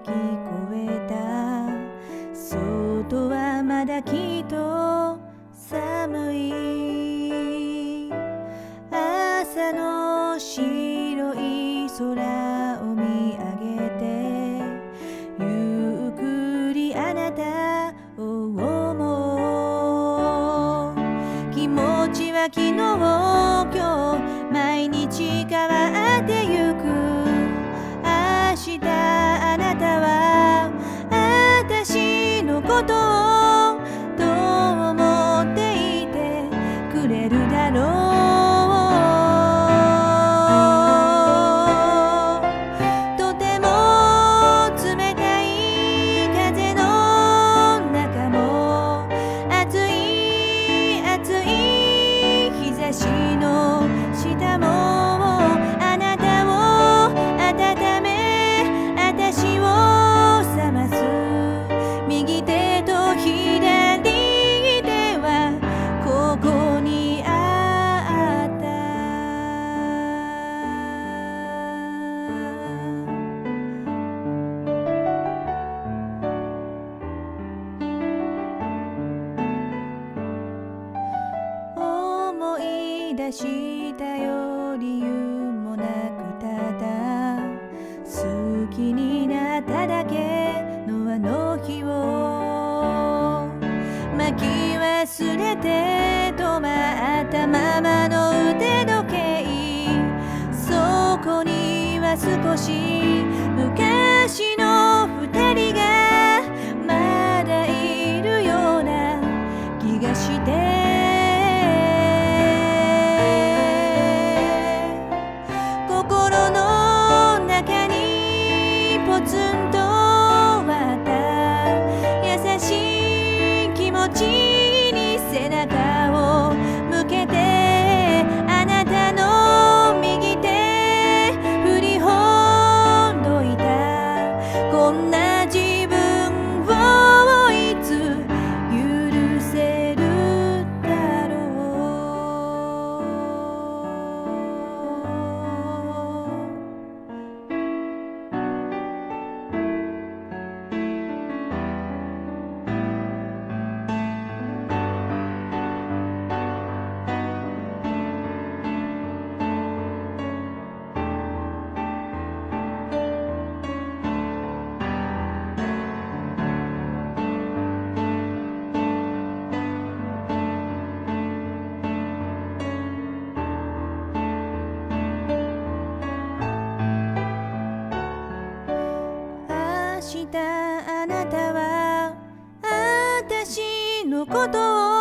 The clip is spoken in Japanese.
こえた。外はまだきっと寒い。朝の白い空を見上げて、ゆっくりあなたを思う。気持ちは昨日今日毎日変わってゆく。明日あなたは私のことをどう思っていてくれるだろう。出したよ理由もなく、ただ好きになっただけのあの日を巻き忘れて止まったままの腕時計。そこには少し昔の二人がまだいるような気がして、背中を向けてあなたの右手振りほどいた。こんな自分をいつ許せるだろ明日あなたは私のことを